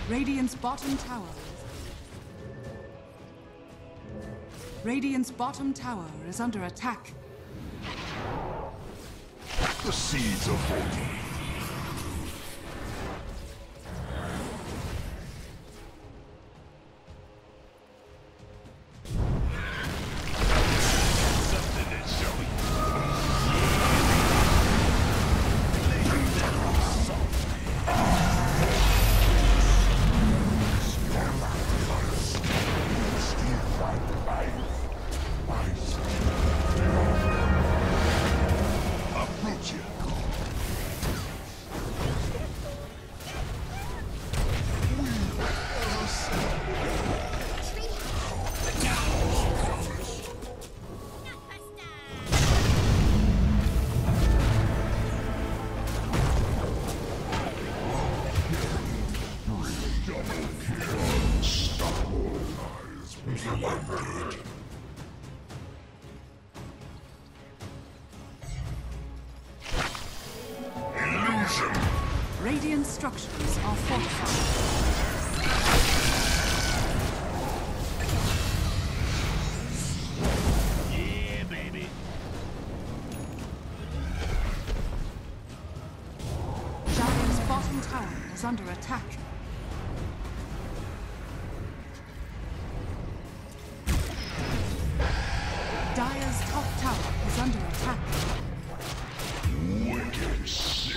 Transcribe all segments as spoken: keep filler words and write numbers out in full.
Radiant's bottom tower. Radiant's bottom tower is under attack. The seeds of hope. Radiant structures are fortified. Yeah, baby. Dire's bottom tower is under attack. Dire's top tower is under attack. Wicked sick.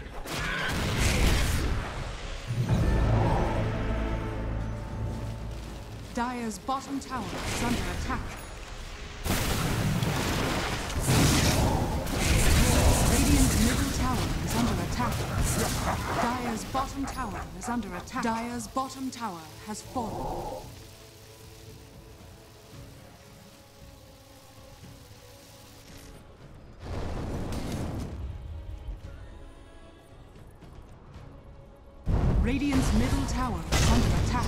Dire's bottom tower is under attack. Radiant's middle tower is under attack. Dire's bottom tower is under attack. Dire's bottom tower has fallen. Radiant's middle tower is under attack.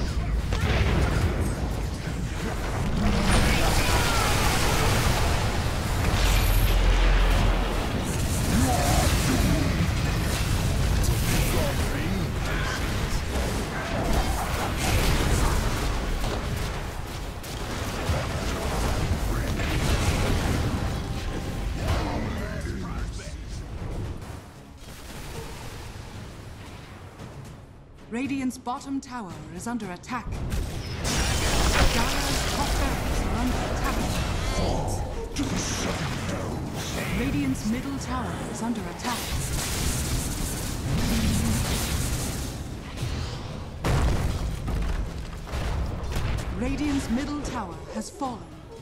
Radiant's bottom tower is under attack. Dire's top barracks are under attack. Radiant's middle tower is under attack. Radiant's middle tower has fallen.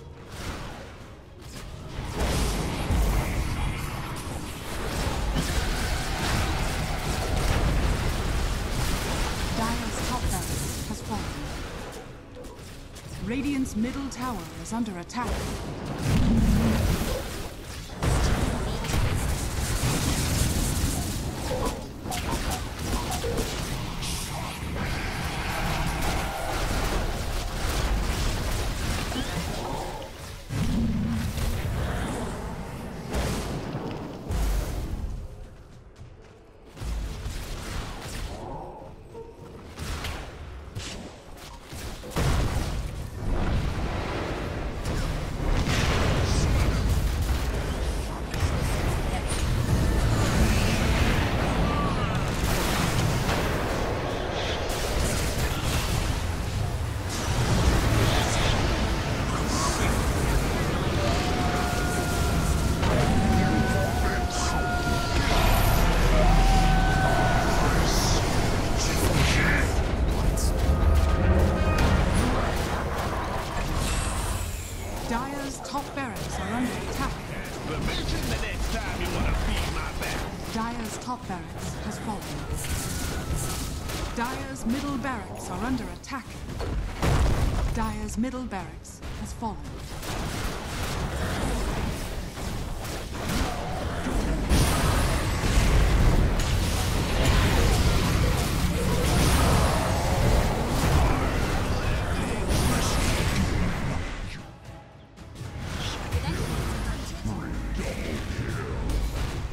Radiant's middle tower is under attack. Dire's top barracks are under attack. But mention the next time you want to feed my back. Dire's top barracks has fallen. Dire's middle barracks are under attack. Dire's middle barracks has fallen.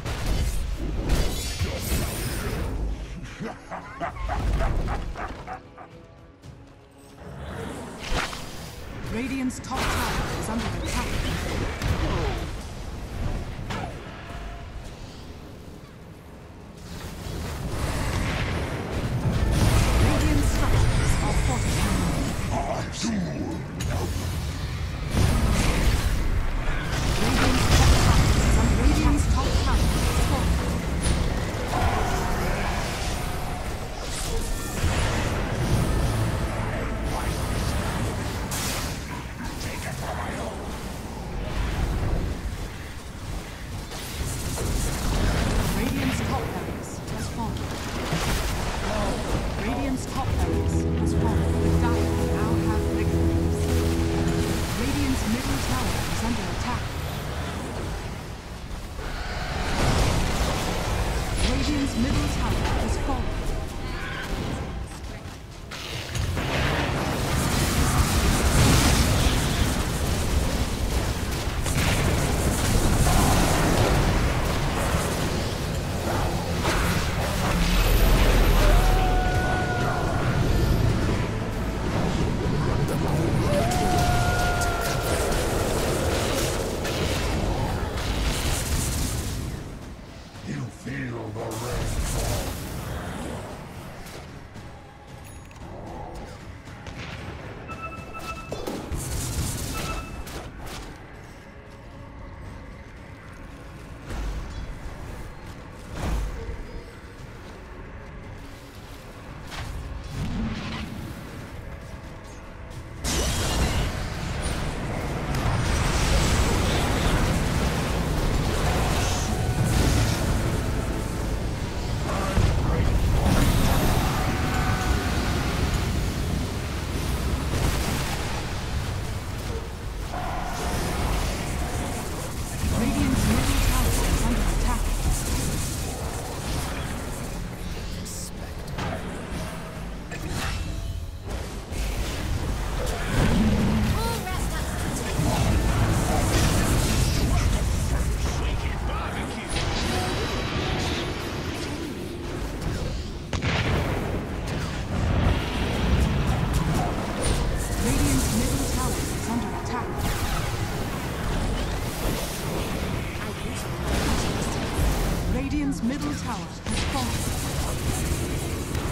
Ha ha ha ha ha ha! Radiant's top tower is under attack. Radiant structures are fortified. Radiant's top tower is fortified. Radiant's top barracks has fallen. Radiant's top barracks has fallen. The Dire now have victories. Radiant's middle tower is under attack. Radiant's middle tower has fallen. You feel the rain fall. Radiant's middle tower is under attack. Radiant's middle tower is under attack. Radiant's middle tower has fallen.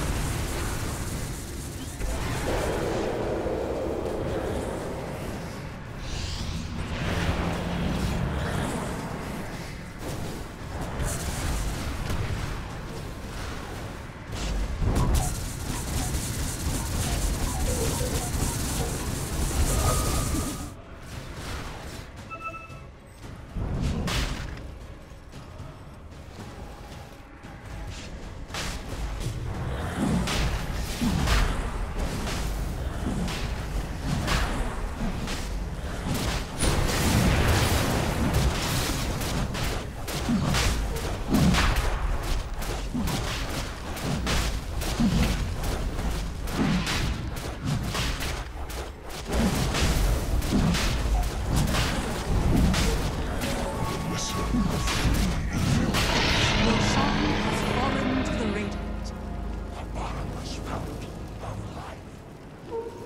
Roshan has fallen to the Radiant. A bottomless fountain of life.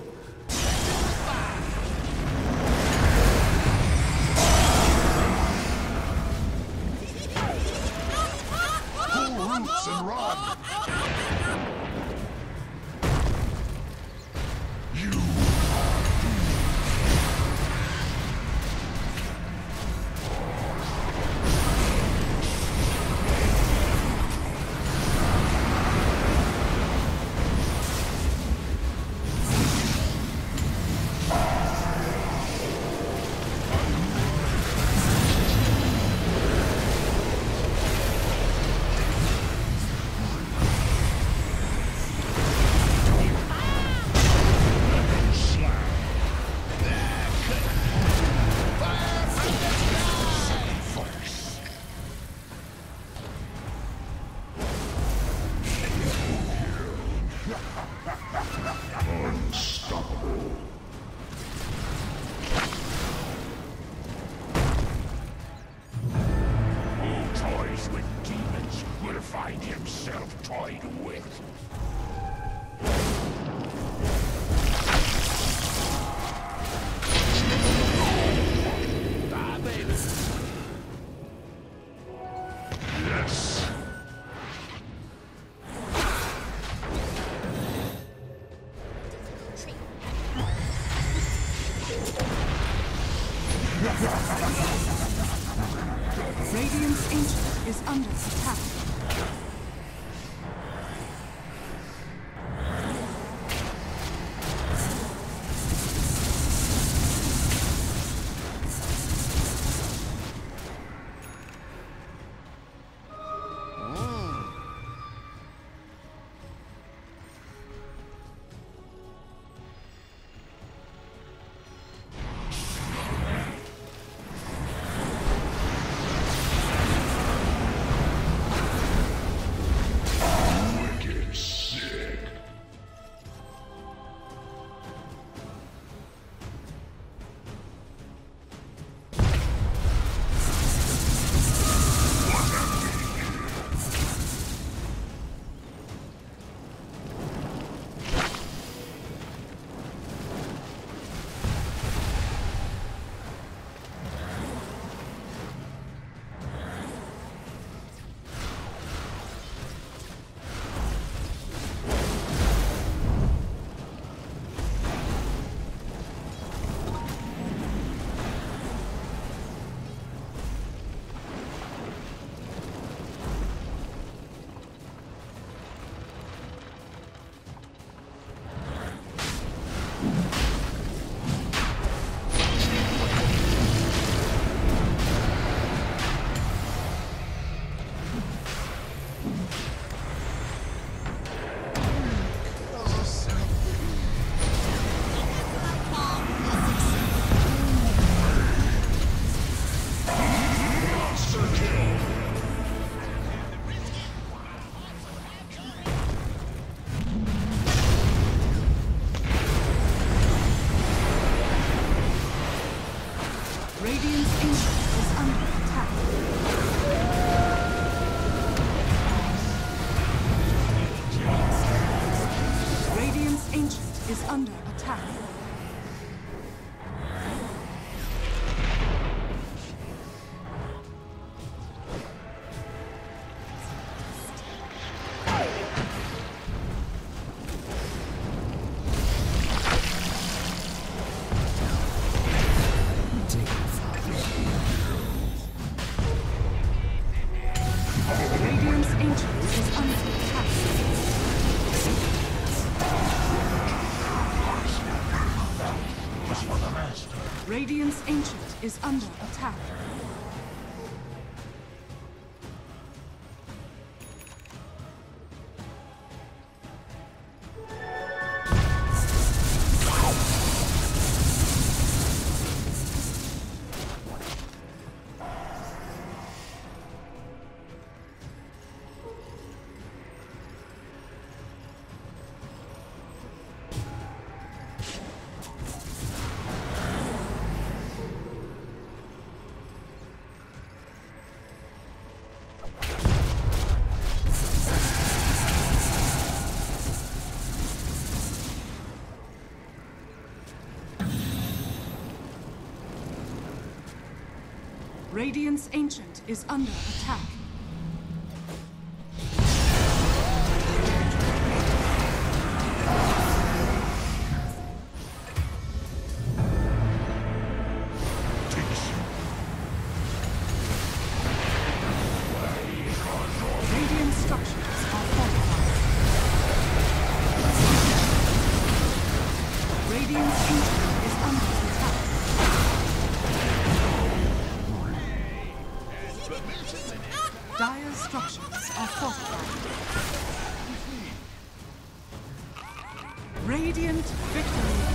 Pull roots and run. You unstoppable. Who toys with demons will find himself toyed with. under attack. Radiant's Ancient is under attack. Radiant's Ancient is under attack. Radiant structures are fortified. Radiant's Ancient is under attack. Dire's structures are fortified. Radiant victory.